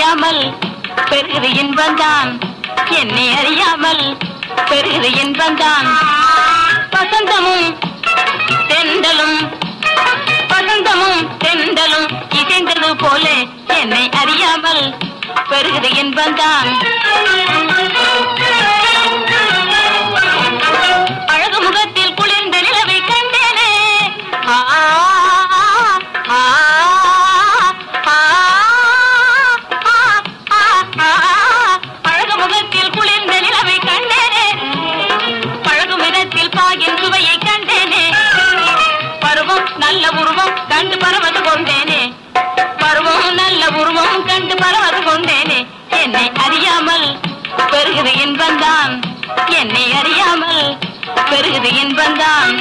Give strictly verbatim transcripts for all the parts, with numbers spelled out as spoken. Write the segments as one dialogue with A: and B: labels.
A: அறியாமல் பெருகுது இன்பந்தான், என்னை அறியாமல் பெருகுது இன்பந்தான். வசந்தமும் தெண்டலும் வசந்தமும் தெண்டலும் இசைந்தது போல என்னை அறியாமல் பெருகுது இன்பந்தான். அழகு முகத்தில் குளிர்ந்த நிலவை கண்டேனே, அழகு முகத்தில் குளிர்ந்த நிலவை கண்டேனே, பழகும் இடத்தில் பாகின் சுவையை கண்டேனே. பருவம் நல்ல உருவம் கண்டு பரவது கொண்டேனே, பருவம் நல்ல உருவம் கண்டு பரவது கொண்டேனே. என்னை அறியாமல் பெருகுது இன்பந்தான், என்னை அறியாமல் பெருகுது இன்பந்தான்.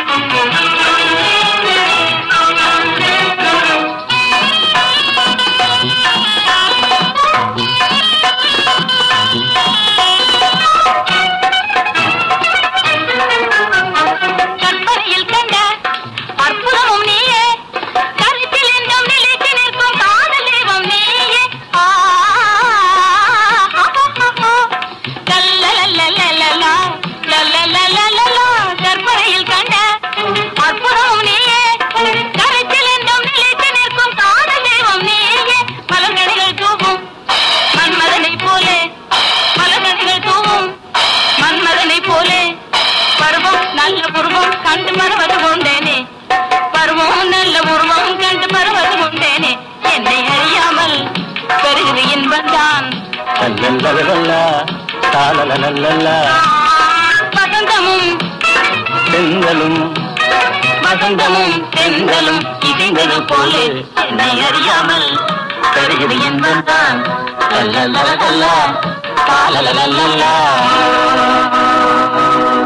A: கற்பனையில் கண்ட அற்புதமும் நீயே, கருத்தில் என்றும் நிலைத்து நிற்கும் காதல் தெய்வம் நீயே. கற்பனையில் கண்ட அற்புதமும் நீயே, கருத்தில் என்றும் நிலைத்து நிற்கும் காதல் தெய்வம் நீயே. மலர்கடிகள் தூவும் மன்மதனை போலே, மலர்கடிகள் தூவும் மன்மதனை போலே. பருவம் நல்ல உருவம் கண்டு மறவது கொண்டேனே, பருவம் நல்ல உருவம் கண்டு மறவது கொண்டேனே. என்னை அறியாமல் பெருகுது இன்பந்தான். வசந்தமும்
B: தென்றலும்
A: வசந்தமும் தென்றலும் இசைந்தது போல என்னை அறியாமல் பெருகுது இன்பந்தான். லல்லலலலலா, லல்லலலலலா.